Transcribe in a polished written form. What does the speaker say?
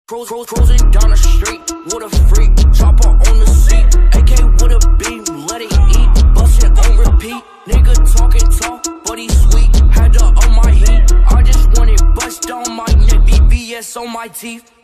Cruising down the street with a freak, chopper on the seat, AK with a beam, let it eat, bustin' on repeat. Nigga talking talk, but he sweet. Had to on my heat, I just want it bust on my neck, BBS on my teeth.